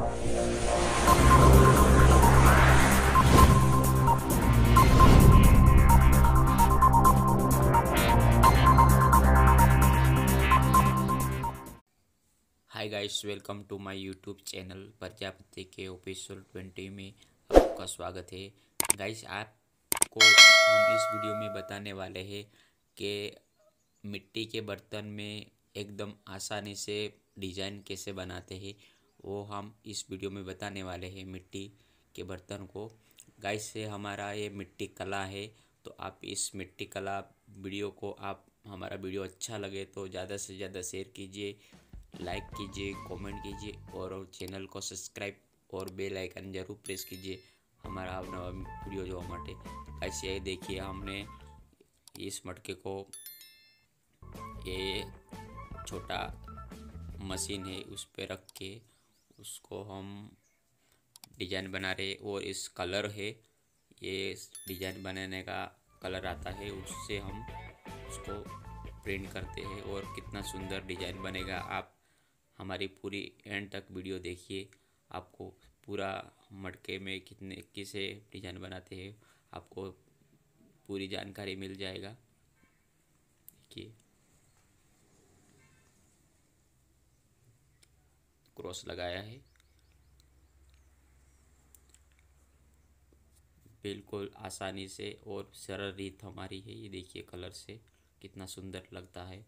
Hi guys, welcome to my YouTube channel Prajapati के official 20 में आपका स्वागत है। गाइस, आपको हम इस वीडियो में बताने वाले हैं कि मिट्टी के बर्तन में एकदम आसानी से डिज़ाइन कैसे बनाते हैं, वो हम इस वीडियो में बताने वाले हैं। मिट्टी के बर्तन को गाइस, से हमारा ये मिट्टी कला है, तो आप इस मिट्टी कला वीडियो को हमारा वीडियो अच्छा लगे तो ज़्यादा से ज़्यादा शेयर कीजिए, लाइक कीजिए, कमेंट कीजिए और चैनल को सब्सक्राइब और बेल आइकन जरूर प्रेस कीजिए हमारा नवा वीडियो जो हमारे। ऐसे देखिए, हमने इस मटके को, ये छोटा मशीन है, उस पर रख के उसको हम डिज़ाइन बना रहे। और इस कलर है, ये डिज़ाइन बनाने का कलर आता है, उससे हम उसको प्रिंट करते हैं और कितना सुंदर डिज़ाइन बनेगा। आप हमारी पूरी एंड तक वीडियो देखिए, आपको पूरा मटके में किसे डिज़ाइन बनाते हैं आपको पूरी जानकारी मिल जाएगा। देखिए, क्रॉस लगाया है, बिल्कुल आसानी से और सरल रीत हमारी है। ये देखिए, कलर से कितना सुंदर लगता है।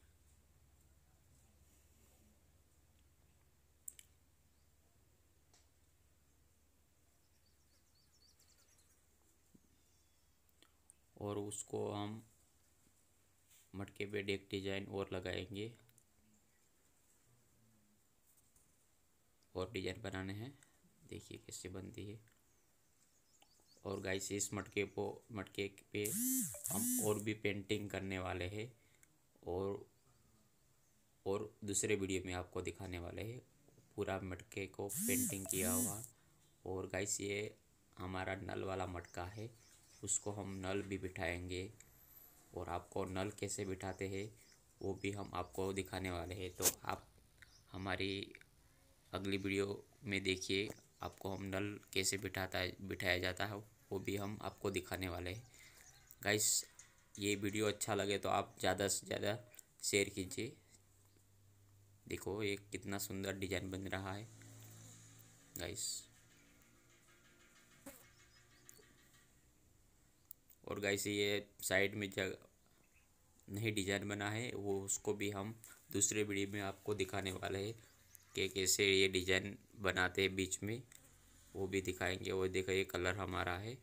और उसको हम मटके पे एक डिज़ाइन और लगाएंगे और डिज़ाइन बनाने हैं। देखिए कैसे बनती है। और गाइस, इस मटके पे हम और भी पेंटिंग करने वाले हैं और दूसरे वीडियो में आपको दिखाने वाले हैं पूरा मटके को पेंटिंग किया हुआ। और गाइस, ये हमारा नल वाला मटका है, उसको हम नल भी बिठाएंगे और आपको नल कैसे बिठाते हैं वो भी हम आपको दिखाने वाले हैं। तो आप हमारी अगली वीडियो में देखिए, आपको हम नल कैसे बिठाया जाता है वो भी हम आपको दिखाने वाले हैं। गाइस, ये वीडियो अच्छा लगे तो आप ज़्यादा से ज़्यादा शेयर कीजिए। देखो, ये कितना सुंदर डिज़ाइन बन रहा है गाइस। और गाइस, ये साइड में जगह नहीं डिज़ाइन बना है, वो उसको भी हम दूसरे वीडियो में आपको दिखाने वाले हैं कि कैसे ये डिज़ाइन बनाते हैं बीच में, वो भी दिखाएंगे। वो देखो, ये कलर हमारा है।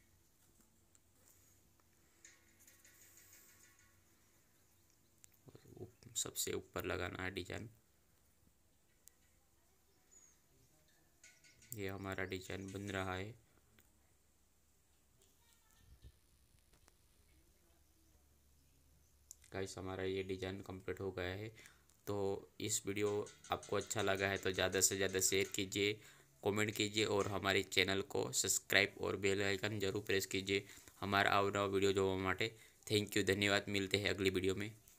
सबसे ऊपर लगाना है डिज़ाइन। ये हमारा डिज़ाइन बन रहा है। गाइस, हमारा ये डिज़ाइन कंप्लीट हो गया है। तो इस वीडियो आपको अच्छा लगा है तो ज़्यादा से ज़्यादा शेयर कीजिए, कमेंट कीजिए और हमारे चैनल को सब्सक्राइब और बेल आइकन जरूर प्रेस कीजिए हमारा अवनवा वीडियो जो हमारे। थैंक यू, धन्यवाद। मिलते हैं अगली वीडियो में।